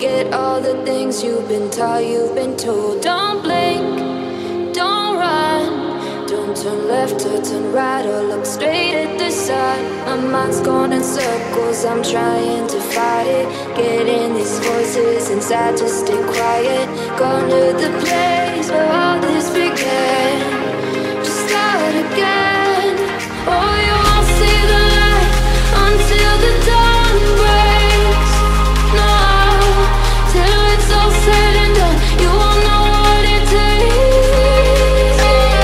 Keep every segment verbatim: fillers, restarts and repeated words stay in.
Forget all the things you've been taught, you've been told. Don't blink, don't run, don't turn left or turn right or look straight at the sun. My mind's going in circles, I'm trying to fight it. Getting these voices inside to stay quiet. Going to the place where all this began. Just start again. Oh, you won't see the light until the dawn breaks. No, till it's all said and done, you won't know what it takes.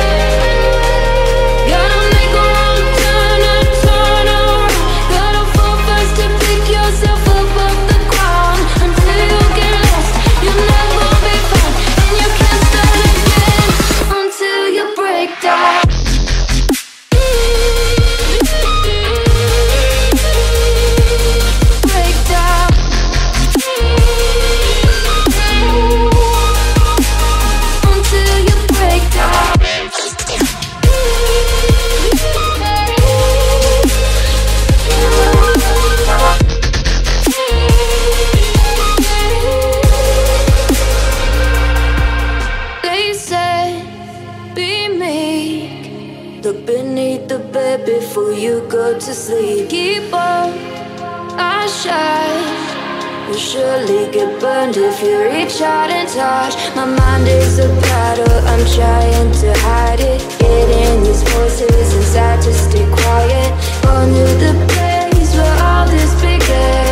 Gotta make a wrong turn and turn around. Gotta fall fast to pick yourself up off the ground. Until you get lost, you'll never be found. And you can't start again until you break down. Look beneath the bed before you go to sleep. Keep on, I shine. You'll surely get burned if you reach out and touch. My mind is a battle, I'm trying to hide it. Getting these voices inside to stay quiet. On to the place where all this began.